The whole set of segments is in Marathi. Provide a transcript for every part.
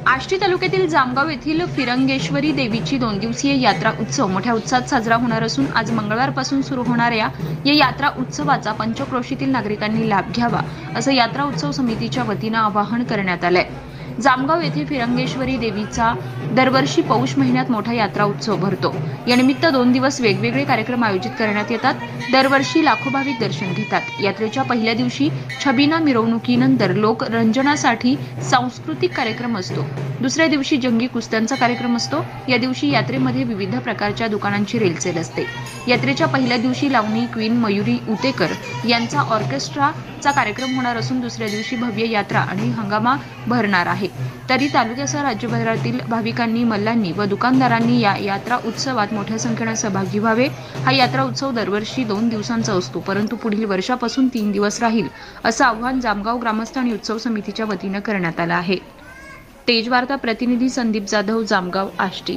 आष्टी तालुक्यातील जामगाव येथील फिरंगेश्वरी देवीची 2 दिवसीय यात्रा उत्सव मोठ्या उत्साहात साजरा होणार असून आज मंगळवारपासून सुरू होणाऱ्या या यात्रा उत्सवाचा पंचक्रोशीतील नागरिकांनी लाभ घ्यावा असं यात्रा उत्सव समितीच्या वतीनं आवाहन करण्यात आलंय। जामगाव येथे फिरंगेश्वरी देवीचा दरवर्षी पौष महिन्यात मोठा यात्रा उत्सव भरतो। या निमित्त 2 दिवस वेगवेगळे कार्यक्रम आयोजित करण्यात येतात। दरवर्षी लाखो भाविक दर्शन घेतात। यात्रेच्या पहिल्या दिवशी छबिना मिरवणुकीनंतर लोक रंजनासाठी सांस्कृतिक कार्यक्रम असतो। दुसऱ्या दिवशी जंगी कुस्त्यांचा कार्यक्रम असतो। या दिवशी यात्रेमध्ये विविध प्रकारच्या दुकानांची रेलचेल असते। यात्रेच्या पहिल्या दिवशी लावणी क्वीन मयुरी उतेकर यांचा ऑर्केस्ट्राचा कार्यक्रम होणार असून दुसऱ्या दिवशी भव्य यात्रा आणि हंगामा भरणार आहे। तरी तालुक्यासह राज्यभरातील भाविकांनी मल्लांनी व दुकानदारांनी या यात्रा उत्सवात मोठ्या संख्येने सहभागी व्हावे। हा यात्रा उत्सव दरवर्षी 2 दिवसांचा असतो, परंतु पुढील वर्षापासून 3 दिवस राहील असं आवाहन जामगाव ग्रामस्थ आणि उत्सव समितीच्या वतीनं करण्यात आलं आहे। तेजवार्ता प्रतिनिधी संदीप जाधव, जामगाव, आष्टी।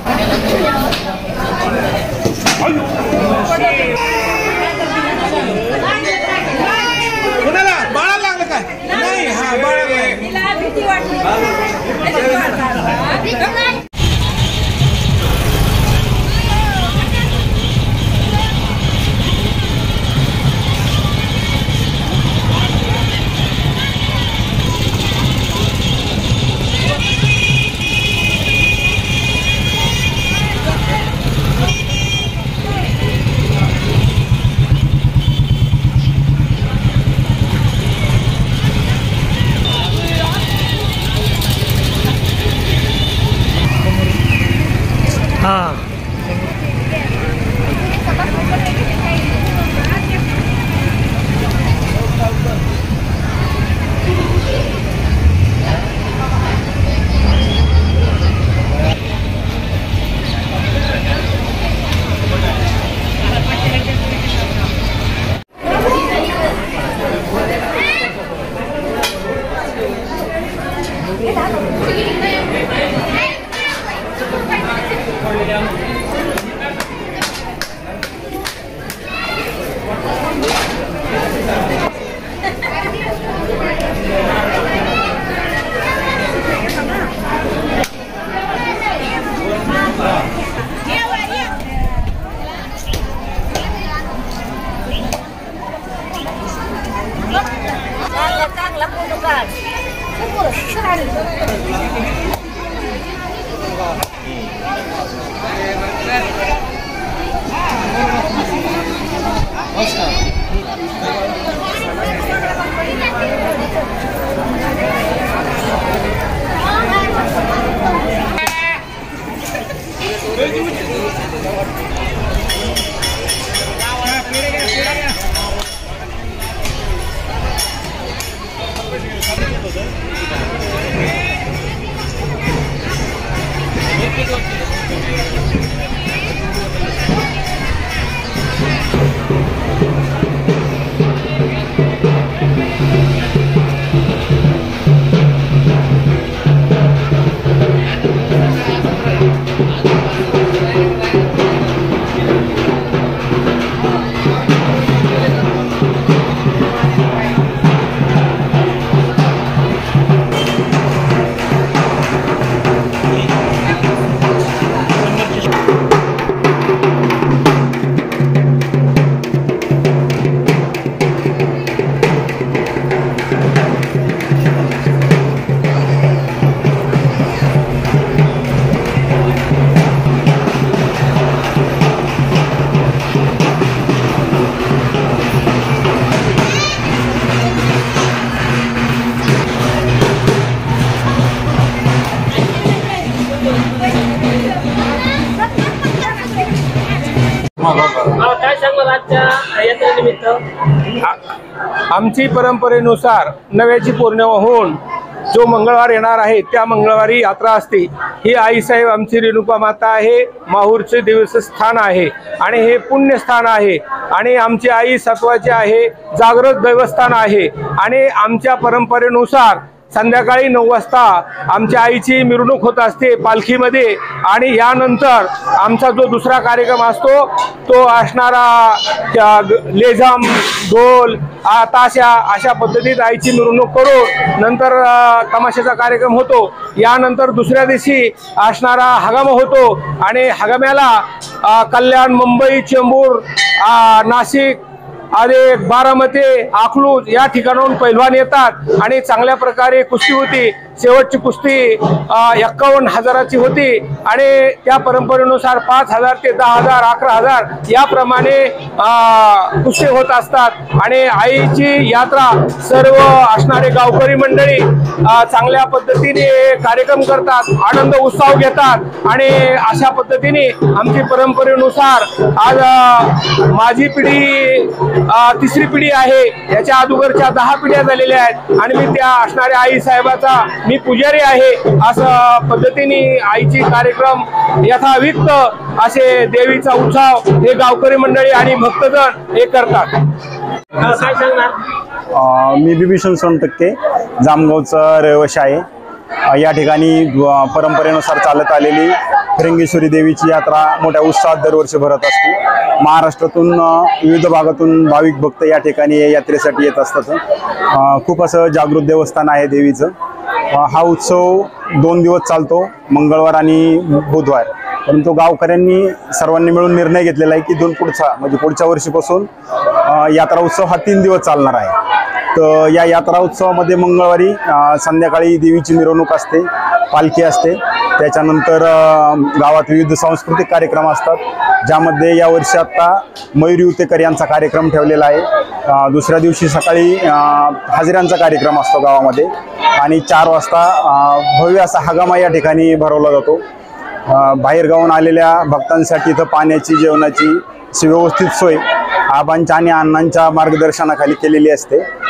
आमची परंपरेनुसार नव्याची पौर्णिमा होऊन जो मंगळवार येणार आहे त्या मंगळवारी यात्रा असते। ही आईसाहेब आमची रेणुका माता आहे, माहूरचे देवस्थान आहे आणि हे पुण्यस्थान आहे आणि आमची आई सत्वाची आहे, जागृत देवस्थान आहे आणि आमच्या परंपरेनुसार संध्याकाळी 9 वाजता आमच्या आईची मिरवणूक होत असते पालखीमध्ये आणि यानंतर आमचा जो दुसरा कार्यक्रम असतो तो असणारा लेझाम, ढोल, ताशा अशा पद्धतीत आईची मिरवणूक करून नंतर तमाशाचा कार्यक्रम होतो। यानंतर दुसऱ्या दिवशी असणारा हगामा होतो आणि हगाम्याला कल्याण, मुंबई, चेंबूर, नाशिक आणि बारामती, अकलूज या ठिकाणाहून पैलवान येतात आणि चांगल्या प्रकारे कुस्ती होती। शेवटची कुस्ती 51,000ची होती आणि त्या परंपरेनुसार 5,000 ते 10,000, 11,000 याप्रमाणे कुस्ती होत असतात आणि आईची यात्रा सर्व असणारे गावकरी मंडळी चांगल्या पद्धतीने कार्यक्रम करतात, आनंद उत्सव घेतात आणि अशा पद्धतीने आमची परंपरेनुसार आज माझी पिढी तिसरी पिढी आहे, याच्या अगोदरच्या 10 पिढ्या झालेल्या आहेत आणि मी त्या असणाऱ्या आई साहेबाचा मी पुजारी आहे। असं पद्धतीने आईची कार्यक्रम यथाविक्त असे देवीचा उत्सव हे गावकरी मंडळी आणि भक्तजन हे करतात। काय सांगणार? मी बिभीषण सोनटक्के, जामगावचा रहिवासी आहे। या ठिकाणी परंपरेनुसार चालत आलेली फिरंगेश्वरी देवीची यात्रा मोठ्या उत्साहात दरवर्षी भरत असते। महाराष्ट्रातून विविध भागातून भाविक भक्त या ठिकाणी यात्रेसाठी येत असतात। खूप असं जागृत देवस्थान आहे देवीचं। हा उत्सव 2 दिवस चालतो, मंगळवार आणि बुधवार। परंतु गावकऱ्यांनी सर्वांनी मिळून निर्णय घेतलेला आहे की पुढच्या वर्षीपासून यात्रा उत्सव हा 3 दिवस चालणार आहे। तर या यात्रा उत्सवामध्ये मंगळवारी संध्याकाळी देवीची मिरवणूक असते, पालखी असते, त्याच्यानंतर गावात विविध सांस्कृतिक कार्यक्रम असतात, ज्यामध्ये यावर्षी आता मयूर युतेकर यांचा कार्यक्रम ठेवलेला आहे। दुसऱ्या दिवशी सकाळी हाजिऱ्यांचा कार्यक्रम असतो गावामध्ये आणि 4 वाजता भव्य असा हगामा या ठिकाणी भरवला जातो। बाहेरगावून आलेल्या भक्तांसाठी इथं पाण्याची, जेवणाची व्यवस्थित सोय आबांच्या आणि अण्णांच्या मार्गदर्शनाखाली केलेली असते।